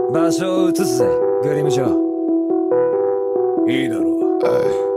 場所を移すぜ、グリムジョー。いいだろう。